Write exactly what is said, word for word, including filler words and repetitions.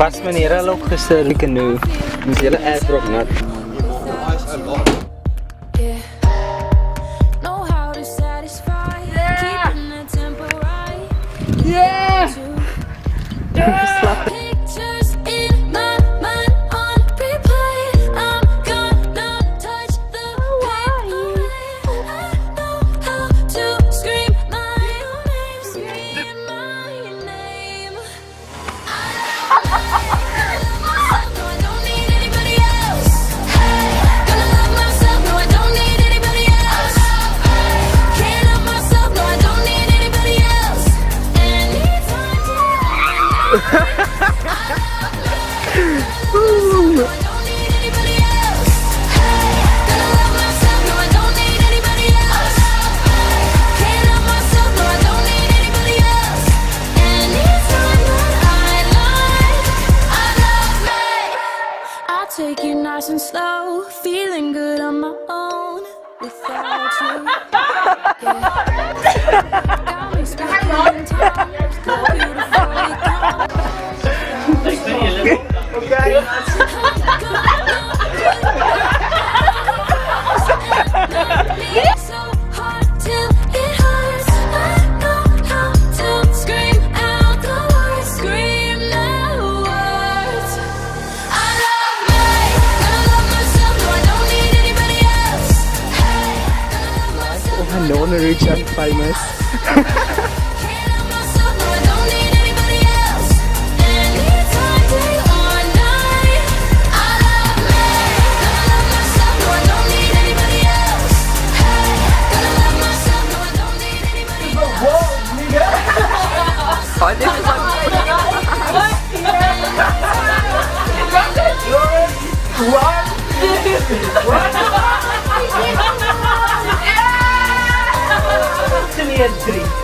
Pas meneer al opgestuurd die canoe. Moes hele airdrop nat. Yeah! Yeah! Take it nice and slow, feeling good on my own without you. Yeah. Got me speaking in tongues, how beautiful it comes. Okay. So hard till it hurts. I know how to scream out the words, scream the words. I love me, gonna love myself, no I don't need anybody else. Hey, gonna love myself. Oh, hello, rich and famous. Can't love myself, no I don't need anybody else. Anytime, day or night. I love me, gonna love myself, no I don't need anybody else. Hey, gonna love myself, no I don't need anybody else. Oh, this is like... What? What? Three and three.